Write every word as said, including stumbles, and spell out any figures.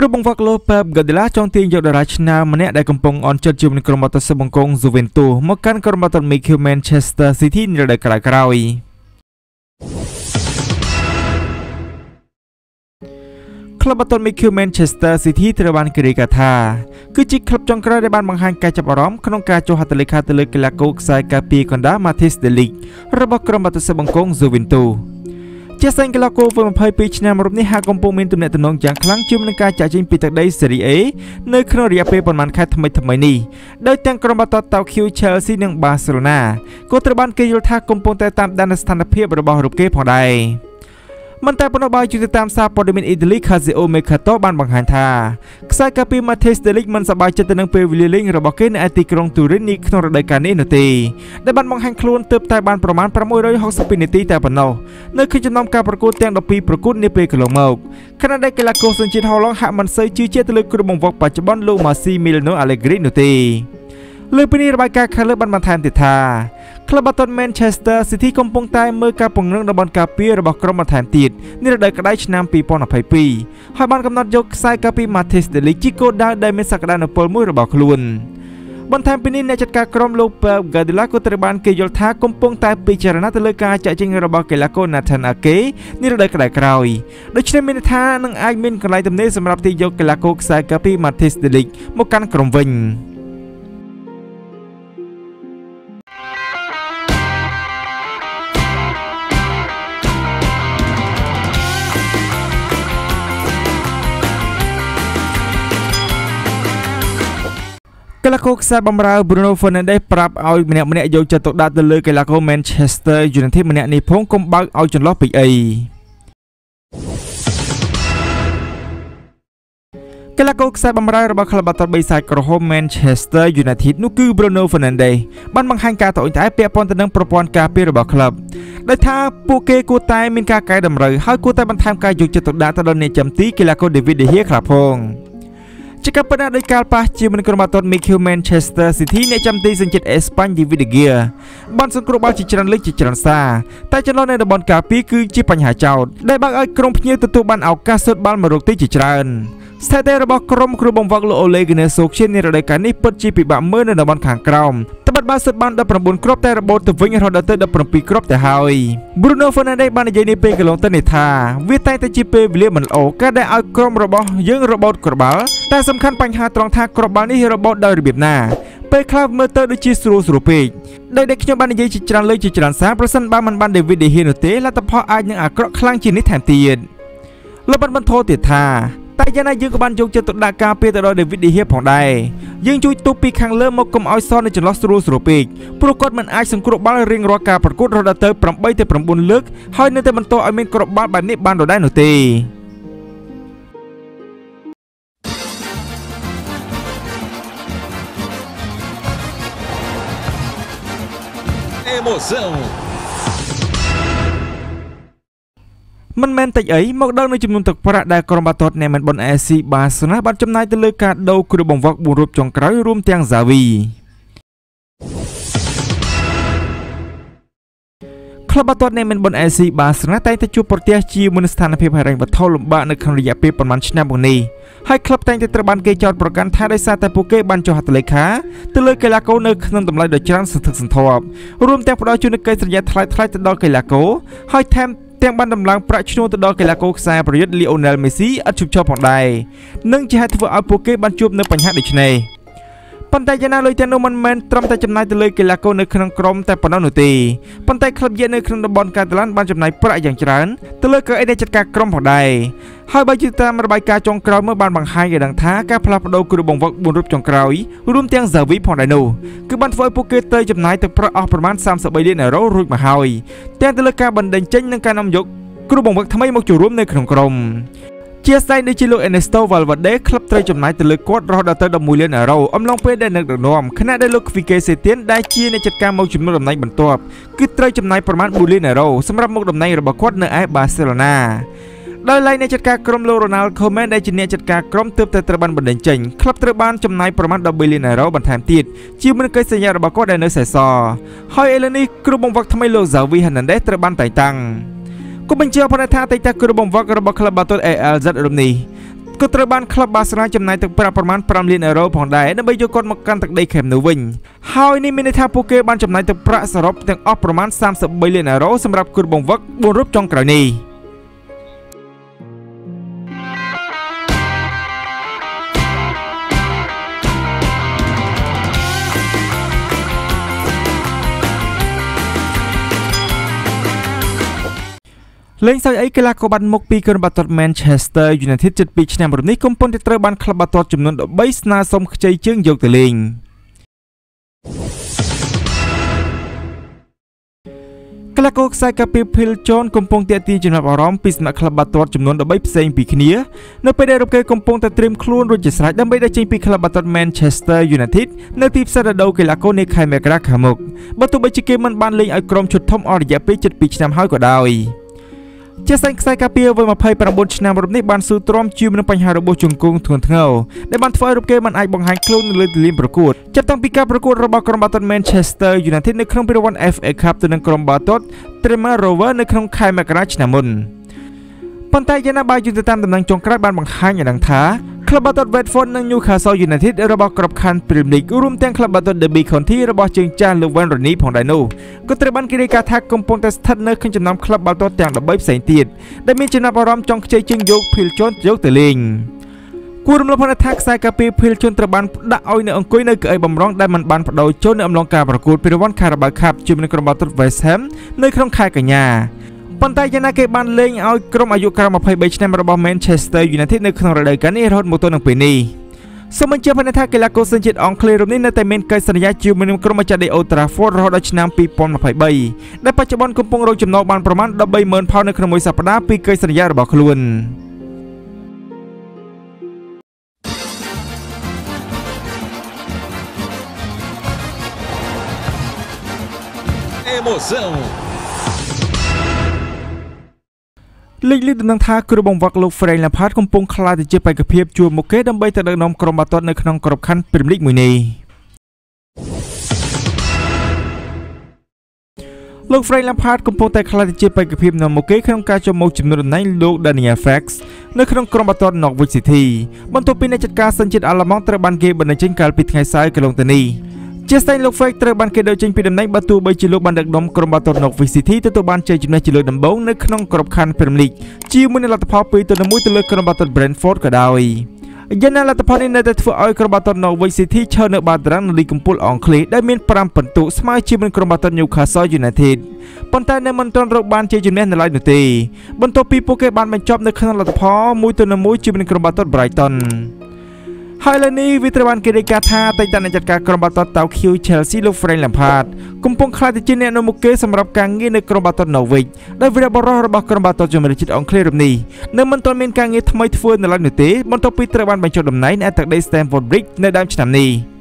គ្រូបង្វឹកលោកប៉េប ហ្គាឌីឡាចង់ទាញយកតារាឆ្នើមម្នាក់ដែលកំពុងអន់ចិត្តជាមួយនឹងក្រុមបាល់ទាត់ស៊ុបង្គង Juventus មកកាន់ក្រុមបាល់ទាត់ Manchester City នៅរដូវក្រោយៗក្លឹបបាល់ទាត់ Manchester City ត្រូវបានគេរាយការណ៍ថាគឺជាក្លឹបចុងក្រោយដែលបានបង្ហាញការចាប់អារម្មណ៍ក្នុងការចុះហត្ថលេខាទៅលើកីឡាករខ្សែការពារកណ្ដាល Man Utd របស់ក្រុមបាល់ទាត់ស៊ុបង្គង Juventus ជាសែងកីឡាករវ័យยี่สิบสองឆ្នាំរូបនេះហាក់កំពុងមានទំនាក់ទំនងយ៉ាងខ្លាំងជាមួយនឹងការចាក់ចេញពីទឹកដី Serie A នៅក្នុងរយៈពេលប៉ុន្មានខែថ្មីៗនេះដោយទាំងក្រុមបាល់ទាត់ Tokyo Chelsea និង Barcelona ក៏ត្រូវបានគេយល់ថាកំពុងតែតាមដានស្ថានភាពរបស់រូបគេផងដែរមិនតែប៉ុណ្ណោះបើជួយតាមសារព័ត៌មានអ៊ីតាលី Calcio Mercato បានបង្ហាញថាខ្សែការពារ Man Utd មិនសប្បាយចិត្តទៅនឹងពេលវេលាលេងរបស់គេនៅឯទីក្រុង Turin នេះក្នុងរដូវកាលនេះនោះទេដែលបានបង្ហាញខ្លួនទើបតែបានប្រមាណប្រាំមួយរយហកសិបពីរនាទីតែប៉ុណ្ណោះនៅក្នុងចំណោមការប្រកួតទាំងដប់ពីរប្រកួតនាពេលកន្លងមកខណៈដែលកីឡាករសញ្ជាតិហូឡង់ហាក់មិនសូវជឿជាក់ទៅលើគ្រូបង្វឹកបច្ចុប្បន្នលោក Massimiliano Allegri នោះទេលើពីនេះរបាយការណ៍ខាងលើបានបន្ថែមទៀតថាក្លឹបបាល់ទាត់ Manchester City កំពុងតែមើលការពង្រឹងតំបន់ការពាររបស់ក្រុមបន្ថែមទៀតនារដូវក្តៅឆ្នាំពីរពាន់ยี่สิบสองហើយបានកំណត់យកខ្សែការពារ Man Utd ជាគោលដៅដែលមានសក្តានុពលមួយរបស់ខ្លួនបន្ថែមពីនេះអ្នកចាត់ការក្រុមលោក Pep Guardiola ក៏ត្រូវបានគេយល់ថាកំពុងតែពិចារណាទៅលើការចាក់ចេញរបស់កីឡាករ Nathan Ake នារដូវក្តៅក្រោយដូច្នេះមានន័យថានឹងអាចមានកន្លែងទំនេរសម្រាប់ទាញយកកីឡាករខ្សែការពារ Man Utd មកកាន់ក្រុមវិញកីឡាករខ្សែបម្រើ Bruno Fernandes ប្រាប់ឲ្យម្នាក់ម្នាក់យកចិត្តទុកដាក់ទៅលើកីឡាករ Manchester United ម្នាក់នេះផងកុំបើកឲ្យចន្លោះពេកអីកីឡាករខ្សែបម្រើរបស់ក្លឹបបាល់ទាត់បិសាចក្រហម Manchester United នោះគឺ Bruno Fernandes បានបង្ហាញការត្អូញត្អែពាក់ព័ន្ធទៅនឹងប្រព័ន្ធការពាររបស់ក្លឹបដោយថាពួកគេគួរតែមានការកែតម្រូវហើយគួរតែបន្ថែមការយកចិត្តទុកដាក់ទៅដល់អ្នកចាំទីកីឡាករ David De Gea ខ្លះផងជាការប៉ុណ្ណាដោយការប៉ះជាមួយនឹងក្រុមបាល់ទាត់ Manchester City អ្នកចាំទីសញ្ជាតិអេស្ប៉ាញ David De Gea បានសង្គ្រោះបាល់ជាច្រើនលើកជាច្រើនសារតែចន្លោះនៅតំបន់ការពារគឺជាបញ្ហាចោទដែលបើកឲ្យក្រុមភ្ញៀវទទួលបានឱកាសស៊ុតបាល់មករកទីជាច្រើនស្ថិតិរបស់ក្រុមគ្រូបង្វឹកលោក Ole Gunnar Solskjaer នារដូវកាលនេះពិតជាពិបាកមើលនៅតំបន់ខាងក្រោមត្បិតបាល់ស៊ុតបានដប់ប្រាំបួនគ្រាប់តែរបូតទៅវិញរហូតដល់ទៅដប់ប្រាំពីរគ្រាប់ទៅហើយ Bruno Fernandes បាននិយាយនេះពេលកន្លងទៅនេះថាវាតែតែជាពេលវេលាមិនល្អក៏ដែលឲ្យក្រុមរបស់យើងរបូតគ្រាប់បាល់តែសំខាន់បញ្ហាត្រង់ថាគ្រាប់បាល់នេះរបូតដោយរបៀបណាពេលខ្លះមើលទៅដូចជាស្រួលស្រួលពេកដោយដែលខ្ញុំបាននិយាយជាច្រើនលើកជាច្រើនសារប្រសិនបើមិនបាន David De Gea នោះទេលទ្ធផលអាចនឹងអាក្រក់ខ្លាំងជាងនេះថែមទៀតលោកបានបន្តទៀតថាតែយ៉ាងណាយើងក៏បានយកចិត្តទុកដាក់ការពារទៅដល់ David De Gea ផងដែរយើងជួយទប់ពីខាងលើមកកុំឲ្យសល់នៅចន្លោះស្រួលស្រួលពេកព្រោះគាត់មិនអាចសង្គ្រោះបាល់រៀងរាល់ការប្រកួតរហូតដល់ទៅប្រាំបីទៅប្រាំបួនលើកហើយនៅតែបន្តឲ្យមានគ្រាប់បាល់បែបនេះបានដដែលនោះទេមិនមែនតិចអីមកដល់នៅចំនួនទឹកប្រាក់ដែលក្រុមបាល់ទាត់អ្នកមិនបន អេ សី Barcelona បានចំណាយទៅលើការដូរគ្រូបង្វឹកបួនរូបចុងក្រោយរួមទាំង Xavi ក្លឹបបាល់ទាត់អ្នកមិនបន អេ សី Barcelona តែងតែជួបប្រទះជាមួយនឹងស្ថានភាពហិរញ្ញវត្ថុលំបាកនៅក្នុងរយៈពេលប្រហែលឆ្នាំមកនេះហើយក្លឹបតែងតែត្រូវបានគេចោទប្រកាន់ថាដោយសារតែពួកគេបានចុះហត្ថលេខាទៅលើកីឡាករនៅក្នុងតម្លៃដ៏ច្រើនសន្ធឹកសន្ធាប់រួមទាំងផ្ដល់ជូនកិច្ចសន្យាថ្លៃថ្លៃទៅដល់កីឡាករហើយថែមទាំងបានដំឡើងប្រាក់ឈ្នួលទៅដល់កីឡាករខ្សែប្រយុទ្ធ Lionel Messi ឥតឈប់ឈរផងដែរនិងជាហេតុធ្វើឲ្យពួកគេបានជួបនៅបញ្ហាដូចនេះប៉ុន្តែយ៉ាងណាលុយទាំងនោះមិនមែនត្រឹមតែចំណាយទៅលើកីឡាករនៅក្នុងក្រុមតែប៉ុណ្ណោះនោះទេប៉ុន្តែក្លឹបយេនៅក្នុងតំបន់កាតាឡានបានចំណាយប្រាក់យ៉ាងច្រើនទៅលើកៅអីដែលចាត់ការក្រុមផងដែរហើយបើជឿតាមរបាយការណ៍ចុងក្រោយមើលបានបង្ហាញឲ្យដឹងថាការផ្លាស់ប្ដូរគ្រូបង្វឹកបួនរូបចុងក្រោយរួមទាំង Xavi ផងដែរនោះគឺបានធ្វើឲ្យពួកគេត្រូវចំណាយទឹកប្រាក់អស់ប្រមាណសាមសិបបីលានអឺរ៉ូរួចមកហើយទាំងទៅលើការបណ្ដេញចេញនិងការនាំយកគ្រូបង្វឹកថ្មីមកចូលរួមនៅក្នុងក្រុមជាស្ដេចដូចជាលោក Ernesto Valverde ក្លឹបត្រូវចំណាយទៅលើគាត់រហូតដល់ទៅដប់មួយលានអឺរ៉ូអំឡុងពេលដែលនៅដឹកនាំខណៈដែលលោក Quique Setién ដែលជាអ្នកចាត់ការមកជំនួសតំណែងបន្ទាប់គឺត្រូវចំណាយប្រមាណបួនលានអឺរ៉ូសម្រាប់មកតំណែងរបស់គាត់នៅឯ Barcelona ដោយឡែកអ្នកចាត់ការក្រុមលោក Ronald Koeman ដែលជាអ្នកចាត់ការក្រុមទើបតែត្រូវបានបណ្ដេញចេញក្លឹបត្រូវបានចំណាយប្រមាណដប់បីលានអឺរ៉ូបន្ថែមទៀតជាមួយនឹងកិច្ចសន្យារបស់គាត់ដែលនៅសេសសល់ហើយឥឡូវនេះគ្រូបង្វឹកថ្មីលោក Xavi Hernandez ត្រូវបានតែងតាំង ក៏បញ្ជាក់ផងថាតេតាគ្រូបង្វឹករបស់ក្លឹបបាល់ទាត់ អេ អែល ហ្សេដ រំនេះក៏ត្រូវបានក្លឹបបាសេឡូណាចំណាយទឹកប្រាក់ប្រមាណfiveលានអឺរ៉ូផងដែរដើម្បីយកគាត់មកកាន់ទឹកដីខេមនៅវិញហើយនេះមានន័យថាពួកគេបានចំណាយទឹកប្រាក់សរុបទាំងអស់ប្រមាណthirty-threeលានអឺរ៉ូសម្រាប់គូបង្វឹកfourរូបចុងក្រោយនេះលេងសើចអីកីឡាករបាត់មុខពីក្រុមបាល់ទាត់ Manchester United ជិតtwoឆ្នាំរំនេះកំពុងតែត្រូវបានក្លឹបបាល់ទាត់ចំនួនthirteenស្នើសុំខ្ចីជើងយកទៅលេងកីឡាករខ្សែកាពី Phil Jones កំពុងទាក់ទាញចំណាប់អារម្មណ៍ពីសំណាក់ក្លឹបបាល់ទាត់ចំនួនthirteenផ្សេងពីគ្នានៅពេលដែលពួកគេកំពុងតែត្រៀមខ្លួនរួចជាស្រេចដើម្បីដេញចេញពីក្លឹបបាល់ទាត់ Manchester United នៅទីផ្សាររដូវកីឡាករនាខែមករាខាងមុខបើទោះបីជាគេមិនបានលេងឲ្យក្រុមឈុតធំអស់រយៈពេលជិតtwoឆ្នាំហើយក៏ដោយជាស្ដេចខ្សែការពារវ័យtwenty-nineឆ្នាំរំនេះបានស៊ូទ្រាំជាមួយនឹងបញ្ហារបួសជង្គង់ធ្ងន់ធ្ងរដែលបានធ្វើឲ្យរូបគេមិនអាចបង្ហាញខ្លួននៅលើទីលានប្រកួតចាប់តាំងពីការប្រកួតរបស់ក្រុមបាល់ទាត់ Manchester United នៅក្នុងពានរង្វាន់ F A Cup ទៅនឹងក្រុមបាល់ទាត់ Tremor Rover នៅក្នុងខែមករាឆ្នាំមុនប៉ុន្តែយ៉ាងណាបើយន្តតាមដំណឹងចុងក្រោយបានបង្ហាញឲ្យដឹងថាក្លឹបបាល់ទាត់ Watford និង Newcastle United របស់ក្របខ័ណ្ឌ Premier League រួមទាំងក្លឹបបាល់ទាត់ Derby County របស់ជើងចាស់ Wayne Rooney ផងដែរនោះក៏ត្រូវបានគេរាយការណ៍ថាកំពុងតែស្ថិតនៅក្នុងចំណោមក្លឹបបាល់ទាត់ទាំងthirteenផ្សេងទៀតដែលមានចំណាប់អារម្មណ៍ចង់ខ្ចីជើងយក Phil Jones យកទៅលេងគួររំលឹកផងថាខ្សែការពារ Phil Jones ត្រូវបានដាក់ឲ្យនៅអង្គុយនៅកៅអីបំរុងដែលមិនបានបដូរចូលនៅអំឡុងការប្រកួតពានរង្វាន់ Carabao Cup ជាមួយនឹងក្រុមបាល់ទាត់ West Ham នៅក្នុងខែកញ្ញាប៉ុន្តែយ៉ាងណាគេបានលេងឲ្យក្រុមអាយុក្រោមtwenty-threeឆ្នាំរបស់ Manchester United នៅក្នុងរដូវកាលនេះរហូតមកទល់នឹងពេលនេះសូមបញ្ជាក់ផងថាកីឡាករសញ្ជាតិអង់គ្លេសរូបនេះនៅតែមានកិច្ចសន្យាជាមួយនឹងក្រុមម្ចាស់ដី Old Trafford រហូតដល់ឆ្នាំtwenty twenty-threeដែលបច្ចុប្បន្នកំពុងរកចំណូលបានប្រមាណthirteen thousandផោននៅក្នុងមួយសប្តាហ៍ពីកិច្ចសន្យារបស់ខ្លួន Emoção លេខលីដំណឹងថាគ្រូបង្វឹកលោក Frank Lampard កំពុងខ្លាចទៅជាបេក្ខភាពជួបមុខគេដើម្បីទៅដឹកនាំក្រុមបាល់ទាត់នៅក្នុងក្របខ័ណ្ឌ Premier League មួយនេះលោក Frank Lampard កំពុងតែខ្លាចទៅជាបេក្ខភាពនាំមុខគេក្នុងការចូលមកជំនួសតំណែងលោក Daniel Fax នៅក្នុងក្រុមបាល់ទាត់ Norwich City បន្ទាប់ពីអ្នកចាត់ការសញ្ជាតិអាល្លឺម៉ង់ត្រូវបានគេបណ្តេញចេញកាលពីថ្ងៃសៅរ៍កន្លងទៅនេះជាស្ដេចលោក Fax ត្រូវបានគេដកចេញពីតំណែងបើទោះបីជាលោកបានដឹកនាំក្រុមបាល់ទាត់ Norwich City ទទួលបានជ័យជំនះជាលើកដំបូងនៅក្នុងក្របខ័ណ្ឌ Premier League ជាមួយនឹងលទ្ធផលtwo to oneទៅលើក្រុមបាល់ទាត់ Brentford ក៏ដោយយ៉ាងណាលទ្ធផលនេះនៅតែធ្វើឲ្យក្រុមបាល់ទាត់ Norwich City ឈរនៅបាតតារាងនៃលីគកំពូលអង់គ្លេសដែលមានfiveពិន្ទុស្មើជាមួយក្រុមបាល់ទាត់ Newcastle United ប៉ុន្តែនៅមិនទាន់រកបានជ័យជំនះនៅឡើយនោះទេបន្ទាប់ពីពួកគេបានបញ្ចប់នៅក្នុងលទ្ធផលone to oneជាមួយនឹងក្រុមបាល់ទាត់ Brightonហើយលើនេះវាត្រូវបានគេរាយការណ៍ថាអតីតអ្នកចាត់ការក្រុមបាល់ទាត់ Tokyo Chelsea លោក Frank Lampard កំពុងខ្លាចទៅជាអ្នកនាំមុខគេសម្រាប់ការងារនៅក្រុមបាល់ទាត់ Norwich ដោយវីរបុរសរបស់ក្រុមបាល់ទាត់ជម្រើសជាតិអង់គ្លេសរូបនេះនៅមិនទាន់មានការងារថ្មីធ្វើនៅឡើយនោះទេបន្ទាប់ពីត្រូវបានបញ្ចុះតំណែងនៅទឹកដី Stamford Bridge នៅដើមឆ្នាំនេះ